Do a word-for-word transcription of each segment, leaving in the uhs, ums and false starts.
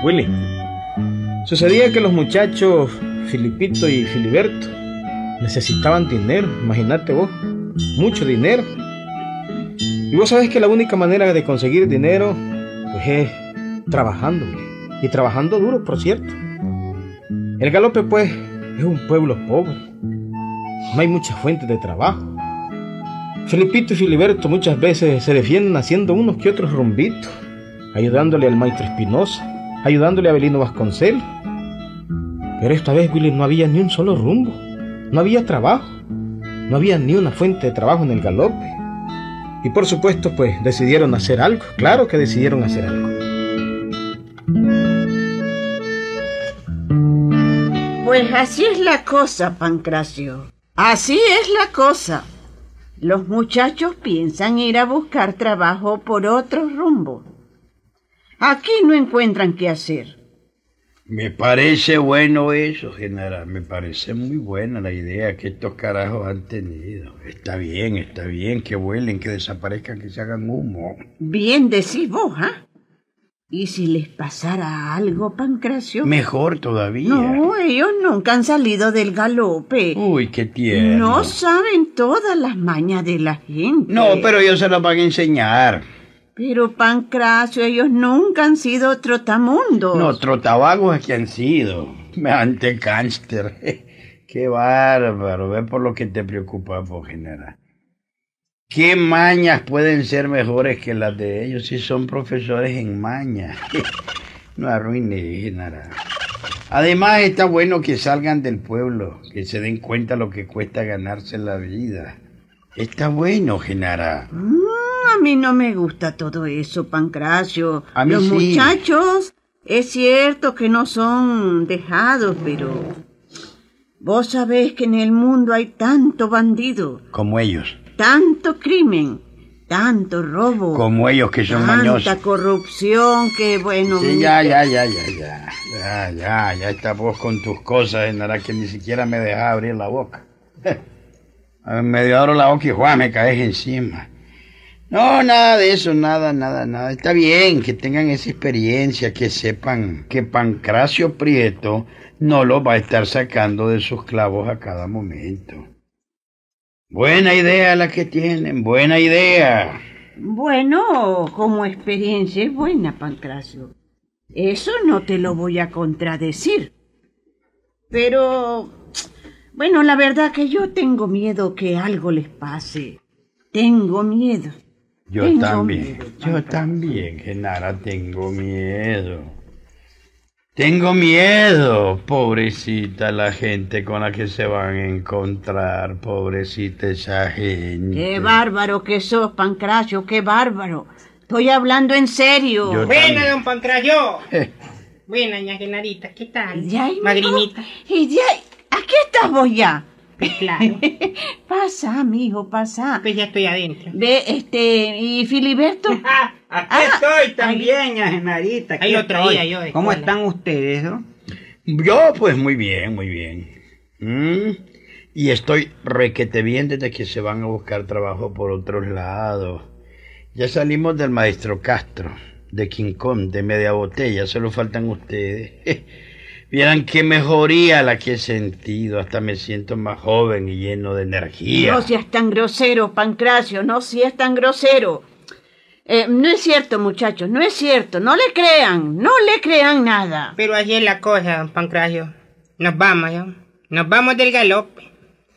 Willy, sucedía que los muchachos Filipito y Filiberto necesitaban dinero, imagínate vos, mucho dinero. Y vos sabés que la única manera de conseguir dinero pues es trabajando, y trabajando duro, por cierto. El Galope pues es un pueblo pobre, no hay muchas fuentes de trabajo. Filipito y Filiberto muchas veces se defienden haciendo unos que otros rumbitos, ayudándole al maestro Espinosa, ayudándole a Abelino Vasconcelos. Pero esta vez, Willy, no había ni un solo rumbo, no había trabajo, no había ni una fuente de trabajo en el Galope. Y por supuesto, pues decidieron hacer algo, claro que decidieron hacer algo. Pues así es la cosa, Pancracio, así es la cosa. Los muchachos piensan ir a buscar trabajo por otro rumbo. Aquí no encuentran qué hacer. Me parece bueno eso, Genara. Me parece muy buena la idea que estos carajos han tenido. Está bien, está bien, que vuelen, que desaparezcan, que se hagan humo. Bien decís vos, ¿ah? ¿eh? ¿Y si les pasara algo, Pancracio? Mejor todavía. No, ellos nunca han salido del Galope. Uy, qué tierno. No saben todas las mañas de la gente. No, pero ellos se las van a enseñar. Pero, Pancracio, ellos nunca han sido trotamundos. No, trotabagos es que han sido. Ante cáncer. Qué bárbaro. Ve por lo que te preocupa, por general. ¿Qué mañas pueden ser mejores que las de ellos si son profesores en mañas? No arruine, Genara. Además, está bueno que salgan del pueblo, que se den cuenta lo que cuesta ganarse la vida. Está bueno, Genara. Mm, a mí no me gusta todo eso, Pancracio. A mí Los sí. muchachos, es cierto que no son dejados, pero vos sabés que en el mundo hay tanto bandido. Como ellos. Tanto crimen, tanto robo. Como ellos que son tanta mañosos. Tanta corrupción que, bueno... Sí, ya, ya, ya, ya, ya. Ya, ya, ya estás vos con tus cosas, Genara, que ni siquiera me dejás abrir la boca. Medio abro la boca y ¡juá! Me caes encima. No, nada de eso, nada, nada, nada. Está bien que tengan esa experiencia, que sepan que Pancracio Prieto no los va a estar sacando de sus clavos a cada momento. Buena idea la que tienen, buena idea. Bueno, como experiencia es buena, Pancracio. Eso no te lo voy a contradecir. Pero, bueno, la verdad que yo tengo miedo que algo les pase. Tengo miedo. Yo tengo también, miedo, yo también, Genara, tengo miedo. Tengo miedo, pobrecita la gente con la que se van a encontrar, pobrecita esa gente. Qué bárbaro que sos, Pancracio, qué bárbaro. Estoy hablando en serio. Yo Buena, también. don Pancracio. Eh. Buena, ña Genarita, ¿qué tal? Ya, hijo. Madrinita. Y ya, aquí estás vos ya. Pues claro. Pasa, amigo, pasa. Pues ya estoy adentro. Ve, este, ¿y Filiberto? Ah, aquí Ah, estoy también, ña Genarita. aquí Ahí lo traía estoy. yo de ¿Cómo cola. están ustedes, no? Yo, pues muy bien, muy bien. Mm, Y estoy requete bien desde que se van a buscar trabajo por otros lados. Ya salimos del maestro Castro, de Quincón, de media botella, solo faltan ustedes. Vieran qué mejoría la que he sentido, hasta me siento más joven y lleno de energía. No seas tan grosero, Pancracio, no seas tan grosero. Eh, no es cierto, muchachos, no es cierto. No le crean, no le crean nada. Pero así es la cosa, don Pancracio. Nos vamos, ¿ya? Nos vamos del Galope.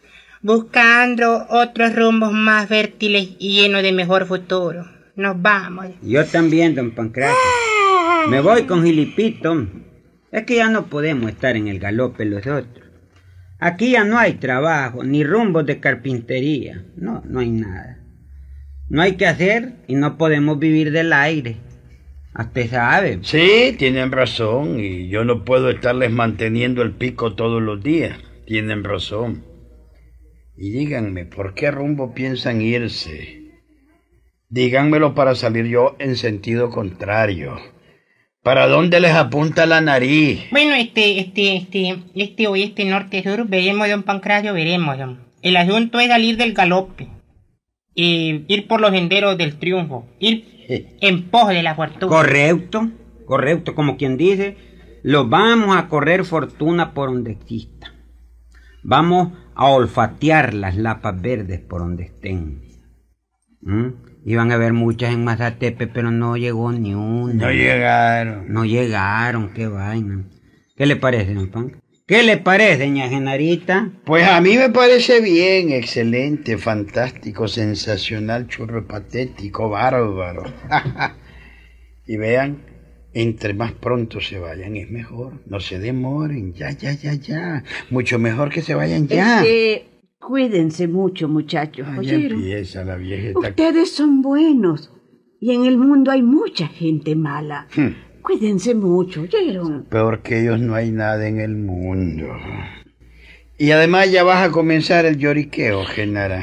Buscando otros rumbos más fértiles y llenos de mejor futuro. Nos vamos. Yo también, don Pancracio. Me voy con Filipito. Es que ya no podemos estar en el Galope los otros. Aquí ya no hay trabajo, ni rumbos de carpintería. No, no hay nada. No hay que hacer y no podemos vivir del aire. Usted sabe. Sí, tienen razón, y yo no puedo estarles manteniendo el pico todos los días. Tienen razón. Y díganme, ¿por qué rumbo piensan irse? Díganmelo para salir yo en sentido contrario. ¿Para dónde les apunta la nariz? Bueno, este, este, este, este oeste, norte, sur, veremos, don Pancracio, veremos, don. El asunto es salir del Galope. Eh, ir por los senderos del triunfo. Ir en pos de la fortuna. Correcto. Correcto, como quien dice, los vamos a correr fortuna por donde exista. Vamos a olfatear las lapas verdes por donde estén. ¿Mm? Iban a haber muchas en Mazatepe, pero no llegó ni una. No llegaron. No llegaron, qué vaina. ¿Qué le parece, don Pan? ¿Qué le parece, doña Genarita? Pues a mí me parece bien, excelente, fantástico, sensacional, churro patético, bárbaro. Y vean, entre más pronto se vayan es mejor. No se demoren, ya, ya, ya, ya. Mucho mejor que se vayan ya. Este, cuídense mucho, muchachos. Ah, ya ¿Oyeron? empieza la vieja. Esta... Ustedes son buenos. Y en el mundo hay mucha gente mala. Hmm. Cuídense mucho, ¿oyeron? Peor que ellos no hay nada en el mundo. Y además ya vas a comenzar el lloriqueo, Genara.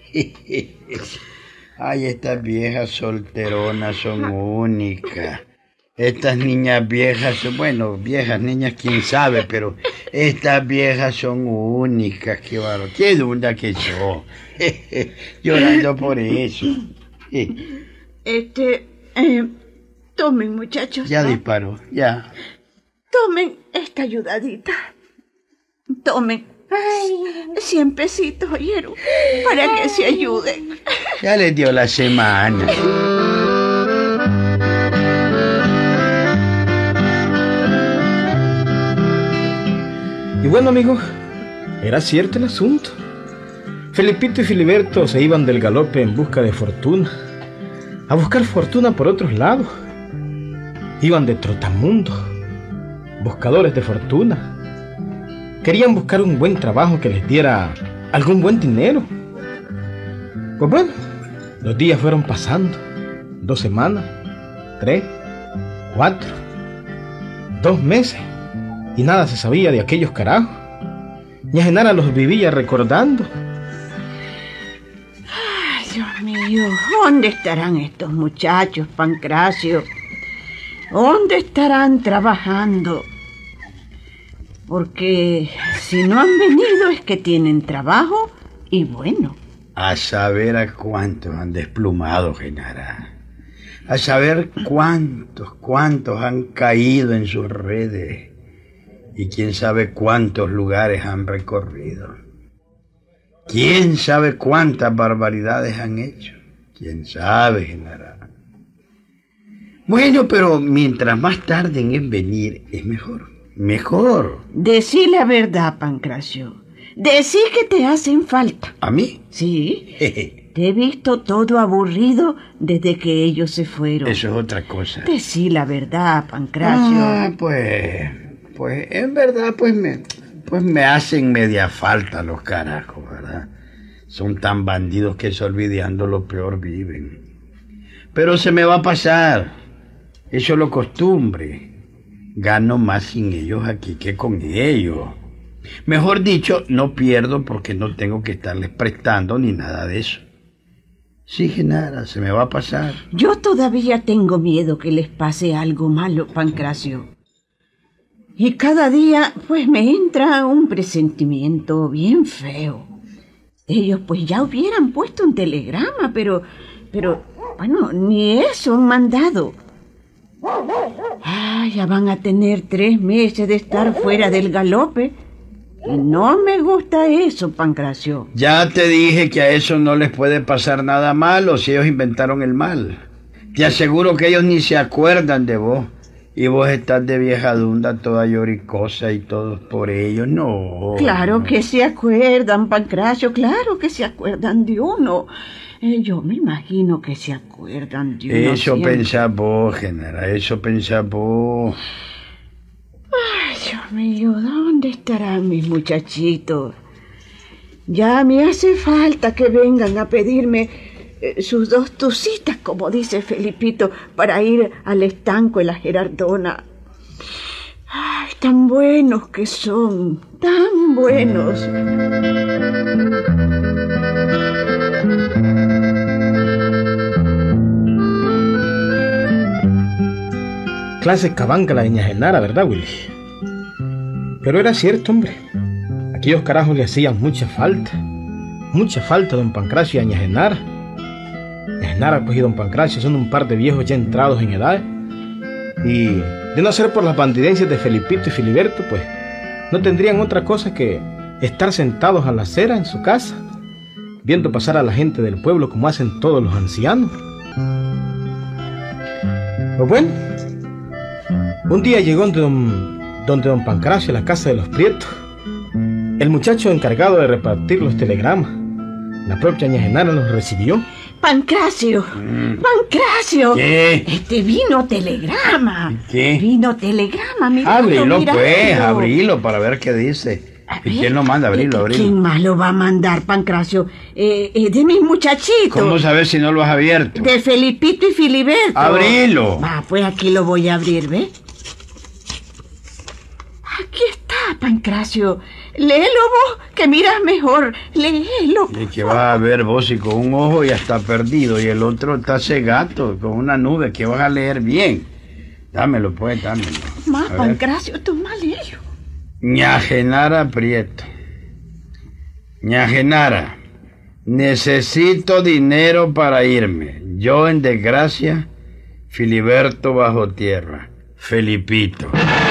Ay, estas viejas solteronas son únicas. Estas niñas viejas son, bueno, viejas niñas, quién sabe, pero estas viejas son únicas, qué barro. Qué dunda que son. Llorando por eso. Este, eh, tomen, muchachos. Ya disparó, ya. Tomen esta ayudadita. Tomen. Cien pesitos, ¿oyeron? Para que se ayuden. Ya les dio la semana. Y bueno, amigos, era cierto el asunto. Felipito y Filiberto se iban del galope en busca de fortuna, a buscar fortuna por otros lados. Iban de trotamundo, buscadores de fortuna. Querían buscar un buen trabajo que les diera algún buen dinero. Pues bueno, los días fueron pasando. Dos semanas, tres, cuatro, dos meses. Y nada se sabía de aquellos carajos. Ña Genara los vivía recordando. Ay, Dios mío, ¿dónde estarán estos muchachos, Pancracio? ¿Dónde estarán trabajando? Porque si no han venido es que tienen trabajo y bueno. A saber a cuántos han desplumado, Genara. A saber cuántos, cuántos han caído en sus redes. Y quién sabe cuántos lugares han recorrido. Quién sabe cuántas barbaridades han hecho. Quién sabe, Genara. Bueno, pero mientras más tarden en venir, es mejor. Mejor. Decí la verdad, Pancracio. Decí que te hacen falta. ¿A mí? Sí. Te he visto todo aburrido desde que ellos se fueron. Eso es otra cosa. Decí la verdad, Pancracio. Ah, pues... Pues en verdad, pues me, pues me hacen media falta los carajos, ¿verdad? Son tan bandidos que se olvidando lo peor viven. Pero se me va a pasar. Eso es lo costumbre. Gano más sin ellos aquí que con ellos. Mejor dicho, no pierdo porque no tengo que estarles prestando ni nada de eso. Sí, Genara, se me va a pasar. Yo todavía tengo miedo que les pase algo malo, Pancracio. Y cada día, pues, me entra un presentimiento bien feo. Ellos, pues, ya hubieran puesto un telegrama, pero... Pero, bueno, ni eso han mandado. Ah, ya van a tener tres meses de estar fuera del galope. Y no me gusta eso, Pancracio. Ya te dije que a eso no les puede pasar nada malo si ellos inventaron el mal. Te aseguro que ellos ni se acuerdan de vos. Y vos estás de vieja dunda, toda lloricosa y todos por ellos. No. Claro no. que se acuerdan, Pancracio, claro que se acuerdan de uno. Eh, yo me imagino que se acuerdan de uno. Eso siempre. pensás vos, Genara, eso pensás vos. Ay, Dios mío, ¿dónde estarán mis muchachitos? Ya me hace falta que vengan a pedirme eh, sus dos tucitas, como dice Felipito, para ir al estanco de la Gerardona. Ay, tan buenos que son, tan buenos. Clase cabanca la de Ña Genara, ¿verdad, Willy? Pero era cierto, hombre. Aquellos carajos le hacían mucha falta. Mucha falta a don Pancracio y a Ña Genara. Ña Genara, pues, y don Pancracio son un par de viejos ya entrados en edad. Y de no ser por las bandidencias de Felipito y Filiberto, pues no tendrían otra cosa que estar sentados a la acera en su casa, viendo pasar a la gente del pueblo como hacen todos los ancianos. Pues bueno, un día llegó donde don, donde don Pancracio a la casa de los Prietos, el muchacho encargado de repartir los telegramas. La propia ña Genara los recibió. Pancracio, mm. Pancracio. ¿Qué? Este vino telegrama. ¿Qué? Vino telegrama, mira. Abrilo, pues, abrilo para ver qué dice. ¿Y quién lo manda? Abrilo, abrilo. ¿Quién más lo va a mandar, Pancracio? Eh, eh, de mis muchachitos. ¿Cómo sabes si no lo has abierto? De Felipito y Filiberto. Abrilo. Ah, pues aquí lo voy a abrir, ¿ves? Aquí está, Pancracio. Léelo vos, que miras mejor. Léelo. ¿Y qué vas a ver vos si con un ojo ya está perdido y el otro está cegato con una nube? Que vas a leer bien. Dámelo, pues, dámelo. Más, Pancracio, toma, léelo. ña Genara Prieto. ña Genara, necesito dinero para irme. Yo en desgracia, Filiberto bajo tierra. Felipito.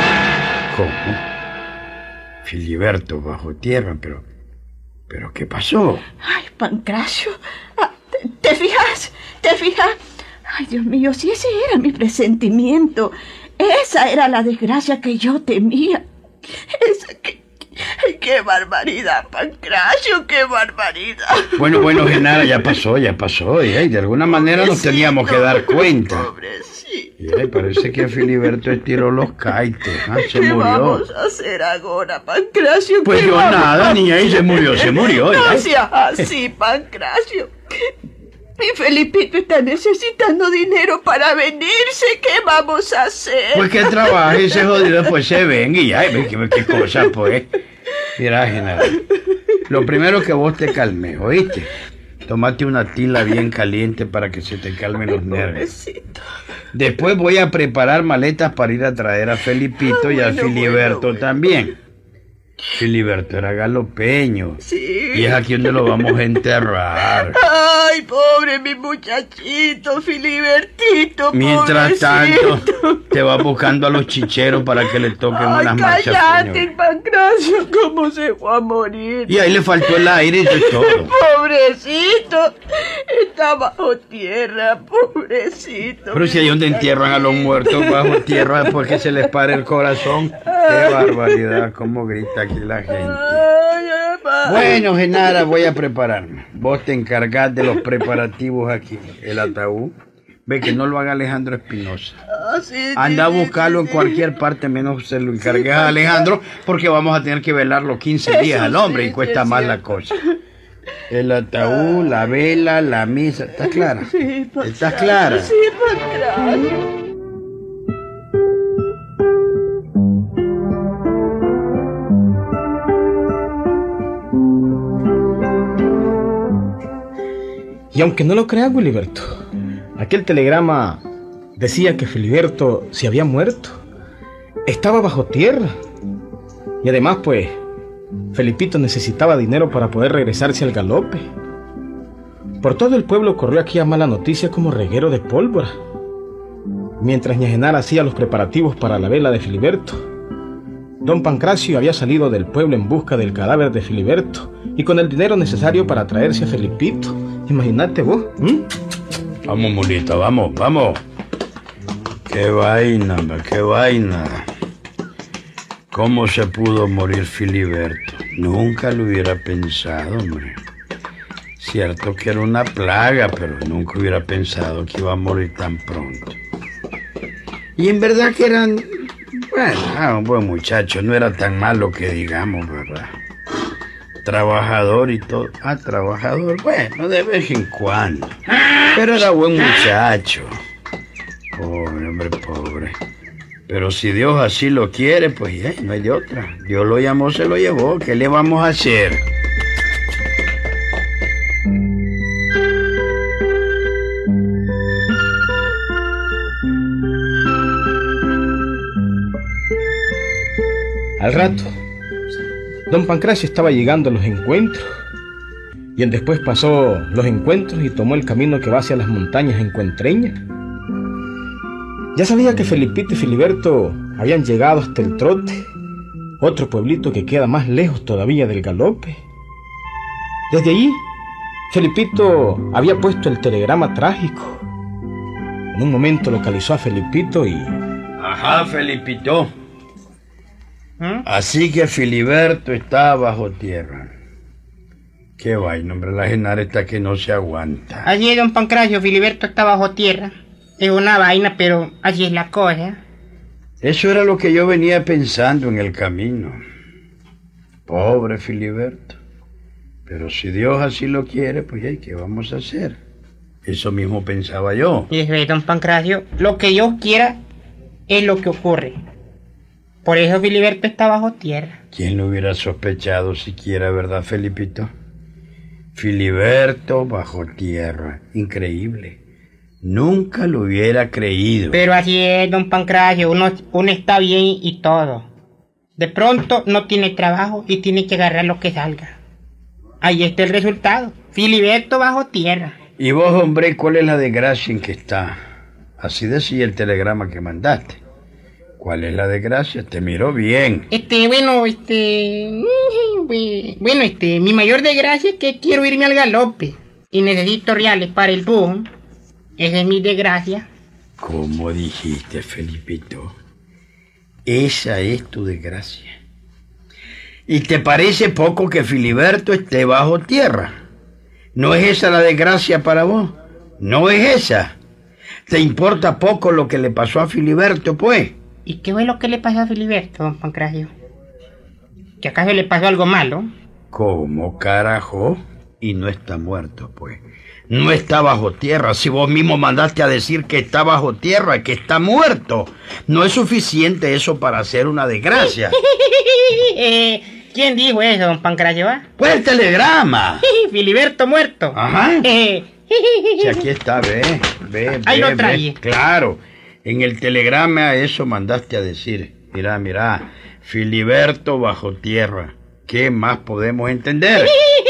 ¿Cómo? Filiberto bajo tierra, pero... ¿Pero qué pasó? Ay, Pancracio, ah, ¿te, ¿te fijas? ¿Te fijas? Ay, Dios mío, si ese era mi presentimiento, esa era la desgracia que yo temía. Esa que... Ay, ¡qué barbaridad, Pancracio, qué barbaridad! Bueno, bueno, Genara, ya pasó, ya pasó. Y ay, de alguna manera nos teníamos que dar cuenta. Pobrecito. Y ay, parece que Filiberto estiró los caites. ¿Ah? Se ¿Qué murió. vamos a hacer ahora, Pancracio? Pues yo vamos? nada, niña, y se murió, se murió. No ya. seas así, Pancracio. Mi Felipito está necesitando dinero para venirse. ¿Qué vamos a hacer? Pues que trabaje ese jodido, después se venga y ay, ve qué, qué cosa, pues. Mira, Genara, lo primero que vos te calmes, ¿oíste? Tómate una tila bien caliente para que se te calmen los nervios. Después voy a preparar maletas para ir a traer a Felipito ah, y a bueno, Filiberto bueno, bueno. también. Filiberto era galopeño. Sí. Y es aquí donde lo vamos a enterrar. Ay, pobre mi muchachito, Filibertito, Mientras pobrecito. tanto, te vas buscando a los chicheros para que le toquen Ay, unas marchas. cállate, Pancracio, cómo se fue a morir. Y ahí le faltó el aire y eso es todo. Pobrecito, está bajo tierra, pobrecito. Pero si hay donde entierran a los muertos bajo tierra después que se les pare el corazón. Qué barbaridad, cómo grita aquí la gente. Ay, ay, Bueno, Genara, voy a prepararme. Vos te encargás de los preparativos aquí. El ataúd. Ve que no lo haga Alejandro Espinosa. ah, sí, Anda a sí, buscarlo sí, en sí. cualquier parte, menos se lo encargues a Alejandro, porque vamos a tener que velarlo quince días Eso al hombre sí, y cuesta es más la cierto. cosa. El ataúd, la vela, la misa. ¿Estás clara? Sí, Pancracio, ¿Estás clara? Sí, Pancracio. Y aunque no lo creas, Filiberto, aquel telegrama decía que Filiberto se había muerto. Estaba bajo tierra. Y además, pues, Felipito necesitaba dinero para poder regresarse al galope. Por todo el pueblo corrió aquella mala noticia como reguero de pólvora. Mientras ña Genara hacía los preparativos para la vela de Filiberto, don Pancracio había salido del pueblo en busca del cadáver de Filiberto y con el dinero necesario para traerse a Felipito. Imagínate vos. ¿m? Vamos, mulita, vamos, vamos. Qué vaina, hombre, qué vaina. ¿Cómo se pudo morir Filiberto? Nunca lo hubiera pensado, hombre. Cierto que era una plaga, pero nunca hubiera pensado que iba a morir tan pronto. Y en verdad que eran... Bueno, ah, un buen muchacho, no era tan malo que digamos, ¿verdad? Trabajador y todo. Ah, trabajador, bueno, de vez en cuando. Pero era buen muchacho. Pobre, hombre, pobre. Pero si Dios así lo quiere, pues ya, no hay de otra. Dios lo llamó, se lo llevó. ¿Qué le vamos a hacer? Al rato, don Pancracio estaba llegando a los encuentros, y en después pasó los encuentros y tomó el camino que va hacia las montañas encuentreñas. Ya sabía que Felipito y Filiberto habían llegado hasta el Trote, otro pueblito que queda más lejos todavía del galope. Desde allí, Felipito había puesto el telegrama trágico. En un momento localizó a Felipito y... Ajá, Felipito. ¿Mm? Así que Filiberto está bajo tierra. Qué vaina, hombre, la Genara está que no se aguanta. Así es, don Pancracio, Filiberto está bajo tierra. Es una vaina, pero así es la cosa. Eso era lo que yo venía pensando en el camino. Pobre Filiberto. Pero si Dios así lo quiere, pues ¿y qué vamos a hacer? Eso mismo pensaba yo. Y es, don Pancracio, lo que Dios quiera es lo que ocurre. Por eso Filiberto está bajo tierra. ¿Quién lo hubiera sospechado siquiera, verdad, Felipito? Filiberto bajo tierra. Increíble. Nunca lo hubiera creído. Pero así es, don Pancracio, uno, uno está bien y todo. De pronto no tiene trabajo y tiene que agarrar lo que salga. Ahí está el resultado. Filiberto bajo tierra. Y vos, hombre, ¿cuál es la desgracia en que está? Así decía el telegrama que mandaste. ¿Cuál es la desgracia? Te miró bien. Este, bueno, este... Bueno, este, mi mayor desgracia es que quiero irme al galope. Y necesito reales para el bus. Esa es mi desgracia. ¿Cómo dijiste, Felipito? Esa es tu desgracia. ¿Y te parece poco que Filiberto esté bajo tierra? ¿No es esa la desgracia para vos? ¿No es esa? ¿Te importa poco lo que le pasó a Filiberto, pues? ¿Y qué fue lo que le pasó a Filiberto, don Pancracio? ¿Que acaso le pasó algo malo? ¿Cómo carajo? Y no está muerto, pues. No está bajo tierra. Si vos mismo mandaste a decir que está bajo tierra, que está muerto. No es suficiente eso para hacer una desgracia. eh, ¿Quién dijo eso, don Pancracio? ¿Va? Pues el telegrama. Filiberto muerto. Ajá. Eh, Si aquí está, ve, ve, Ahí ve, lo trae. ve. Claro, en el telegrama eso mandaste a decir. Mira, mira, Filiberto bajo tierra. ¿Qué más podemos entender?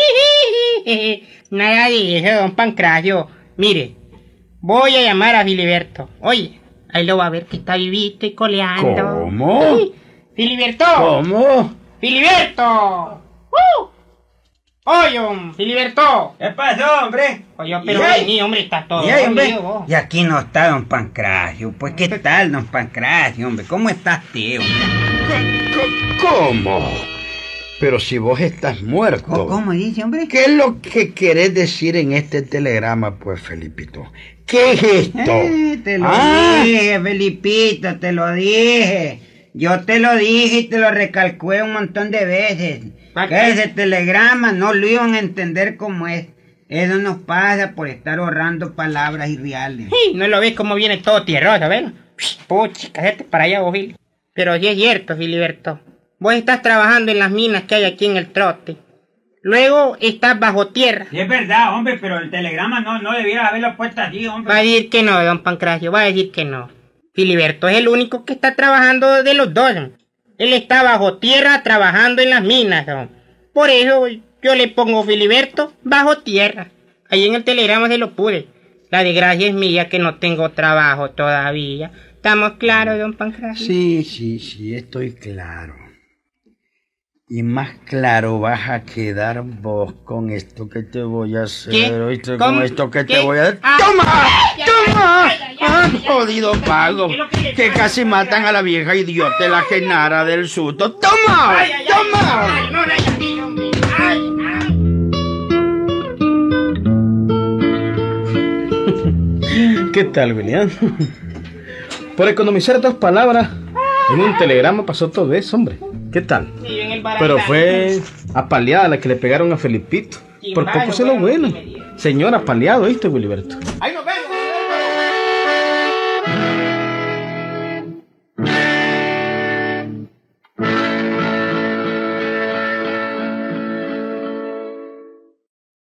Nada de eso, don Pancracio. Mire, voy a llamar a Filiberto. Oye, ahí lo va a ver que está vivito y coleando. ¿Cómo? ¡Filiberto! ¿Cómo? ¡Filiberto! ¡Uh! ¡Oye, don Filiberto! ¿Qué pasó, hombre? Oye, pero ¿Y ahí? vení, hombre, está todo ¿Y ahí, hombre? dormido, vos. Y aquí no está don Pancracio. Pues, ¿qué tal, don Pancracio, hombre? ¿Cómo estás, tío, hombre? ¿Cómo? Pero si vos estás muerto. ¿Cómo dice, hombre? ¿Qué es lo que querés decir en este telegrama, pues, Felipito? ¿Qué es esto? Eh, te lo Ah. dije, Felipito, te lo dije. Yo te lo dije y te lo recalqué un montón de veces. ¿Para Que qué? ese telegrama no lo iban a entender como es. Eso nos pasa por estar ahorrando palabras irreales. Sí, no lo ves como viene todo tierroso, ¿ves? Puchi, cállate para allá, vos, Fili. Pero sí es cierto, Filiberto. Vos estás trabajando en las minas que hay aquí en el Trote. Luego estás bajo tierra. Sí, es verdad, hombre, pero el telegrama no, no debiera haberlo puesto así, hombre. Va a decir que no, don Pancracio, va a decir que no. Filiberto es el único que está trabajando de los dos. Él está bajo tierra trabajando en las minas. ¿No? Por eso yo le pongo Filiberto bajo tierra. Ahí en el telegrama se lo pude. La desgracia es mía que no tengo trabajo todavía. ¿Estamos claros, don Pancracio? Sí, sí, sí, estoy claro. Y más claro vas a quedar vos con esto que te voy a hacer. ¿Qué? ¿Oíste? ¿Cómo? Con esto que ¿Qué? te voy a... Ah. ¡Toma! Ay, ¡Toma! ay, ay, ay, ¡Ah, ay, ay, jodido ay, ay, pago! ¿qué es lo que le Que pasa? casi matan a la vieja idiota, la Genara del susto. ¡Toma! Ay, ay, ay, ¡Toma! ay, no, no, ay, ay, hombre. Ay, ay. ¿Qué tal, William? Por economizar dos palabras, en un telegrama pasó todo eso, hombre. ¿Qué tal? Sí, en el Pero barandal. fue apaleada la que le pegaron a Felipito. Por poco se lo bueno. Señor apaleado, ¿viste, Wiliberto? Ahí nos vemos.